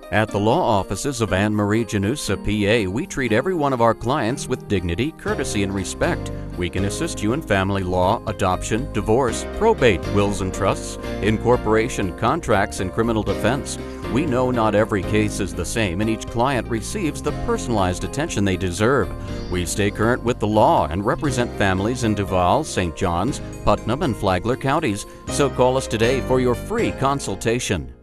At the law offices of Anne Marie Gennusa, PA, we treat every one of our clients with dignity, courtesy, and respect. We can assist you in family law, adoption, divorce, probate, wills and trusts, incorporation, contracts, and criminal defense. We know not every case is the same, and each client receives the personalized attention they deserve. We stay current with the law and represent families in Duval, St. Johns, Putnam, and Flagler counties. So call us today for your free consultation.